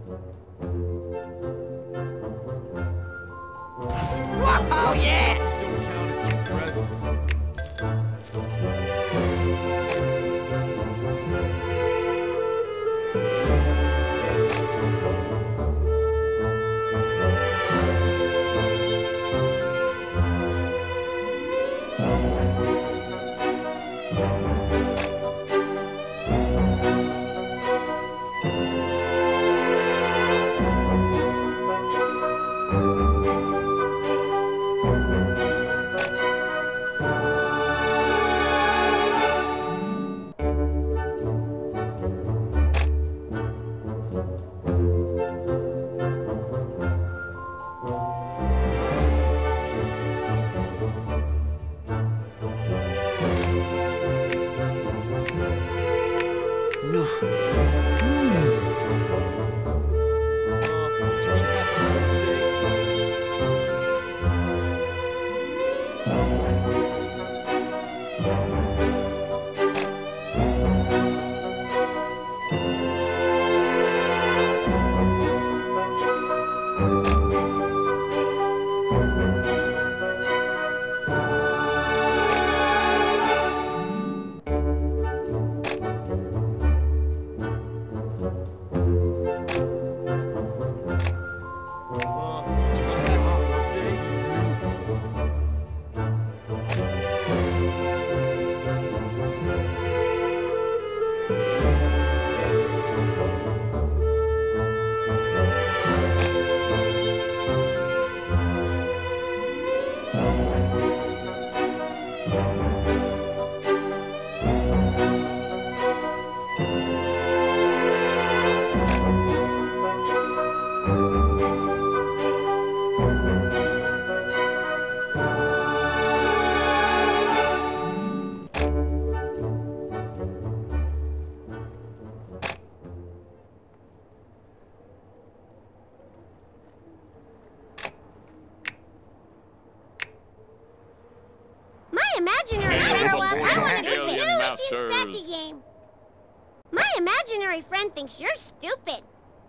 Whoa, yeah! Don't count it two presents. No. Don't you mean happy birthday? Don't you mean happy birthday? My imaginary Hey, friend. little I boy, want to alien do a masters. strategy game. My imaginary friend thinks you're stupid.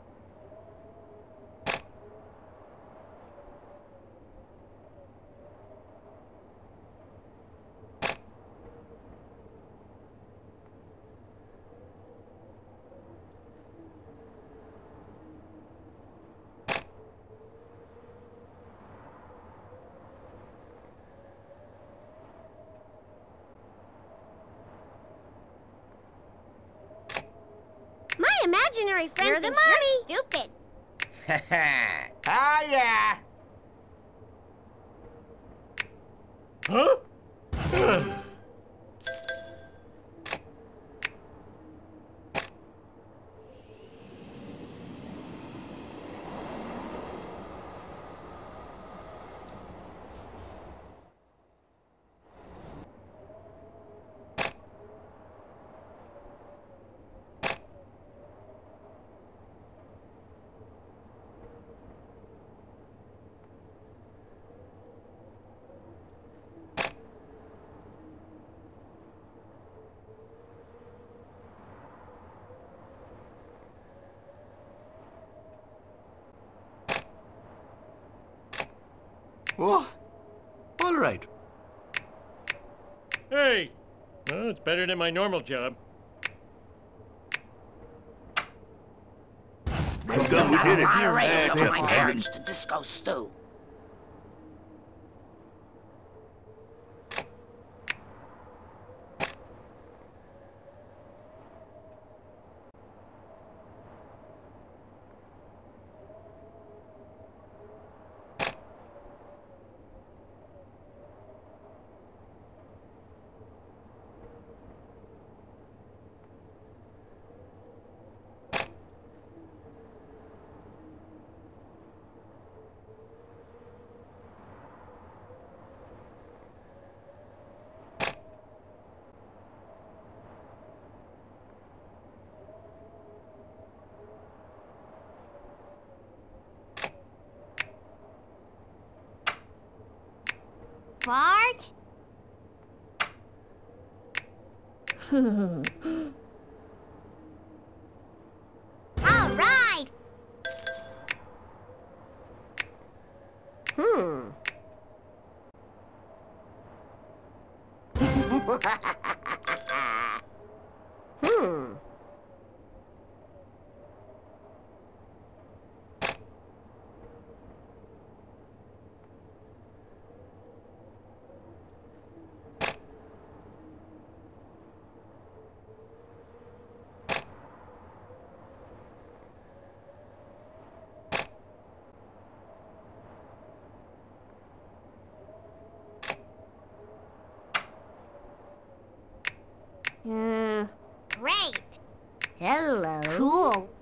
My imaginary friend You're the thinks you're stupid. Ah, yeah! Huh? Oh, all right. Hey! Well, it's better than my normal job. Thank God we did it. Monterey That's for my it. marriage to Disco Stew. Bart? All right. Hmm. Great. Hello. Cool.